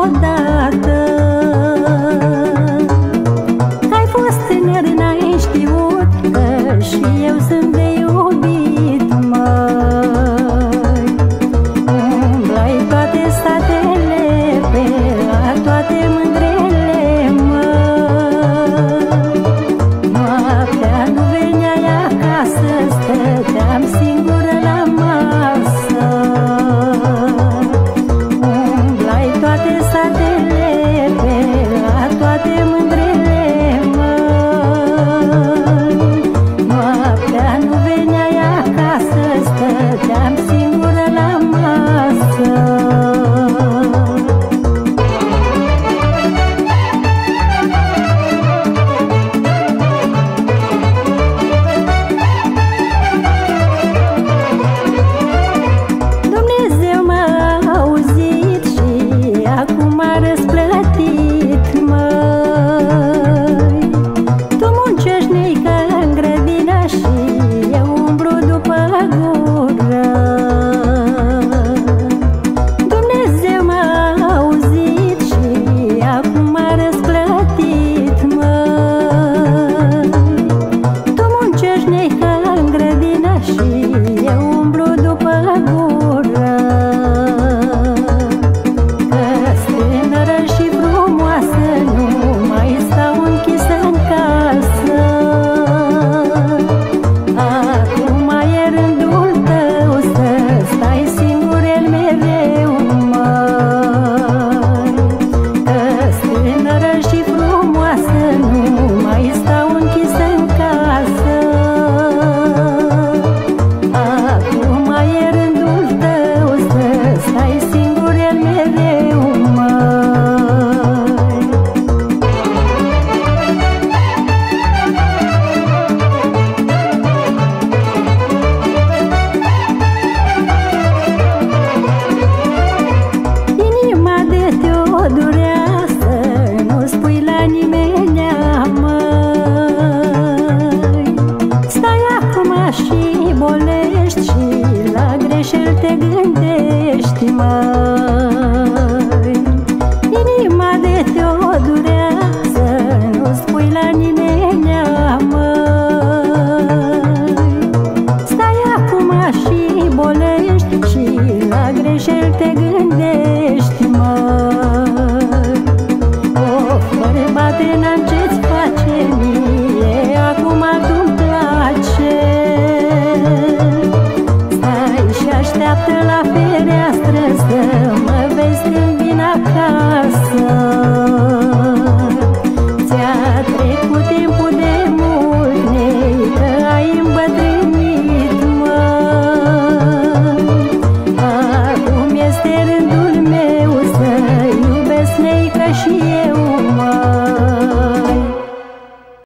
odată. Ai fost tânăr, n-ai știut că și eu sunt de iubit, măi. Umblai toate satele, pe la toate mândrele, măi. Noaptea nu veneai acasă, stăteam singură la masă. Umblai toate satele, pe la toate mândrele, măi. Noaptea nu veneai acasă, stăteam singură la masă. Dumnezeu m-a auzit și acum a răsplătit, măi. Tu muncești neică în grădină și eu umblu după gură. Dumnezeu m-a auzit și acum a răsplătit, măi. Tu muncești neică în grădină și eu umblu după gură. Că-s tânără și frumoasă, nu mai stau închisă în casă. Acum e rândul tău să stai singur el mereu, măi. Că-s tânără și frumoasă, nu mai stau închisă în casă. Acum e rândul tău să stai singur el mereu, măi. Inima de te-o durea să nu spui la nimenea, măi. Stai acum și bolești și la greșeli te gândești, măi. Inima de te-o durea să nu spui la nimenea, măi. Stai acum și bolești și la greșeli te gândești, măi. Of, bărbate, n-am ce-ți face mie, acum tu-mi place. Stai și așteaptă la fereastră să mă vezi când vin acasă. Ți-a trecut timpul de mult, neică, ai îmbătrânit.